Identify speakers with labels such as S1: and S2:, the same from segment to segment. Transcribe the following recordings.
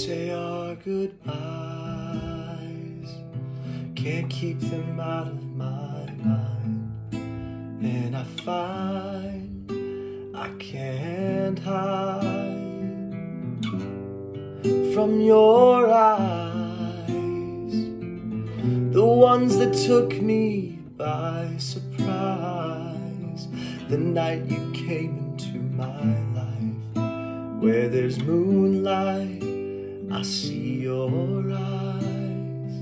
S1: say our goodbyes, can't keep them out of my mind, and I find I can't hide from your eyes, the ones that took me by surprise, the night you came into my life. Where there's moonlight, I see your eyes.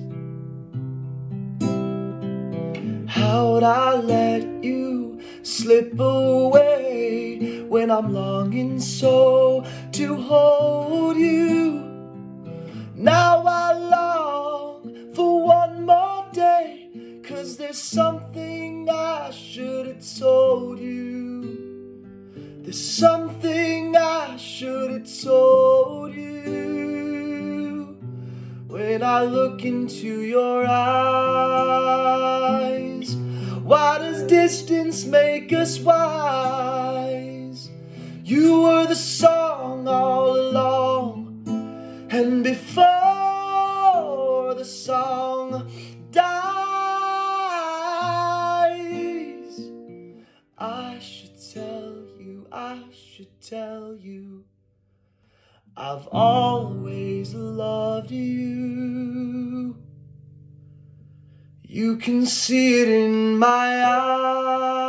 S1: How'd I let you slip away when I'm longing so to hold you? Now I long for one more day, 'cause there's something I should have told you. There's something I should have told you. When I look into your eyes, why does distance make us wise? You were the song all along, and before the song dies, I should tell you, I've always loved you. You can see it in my eyes.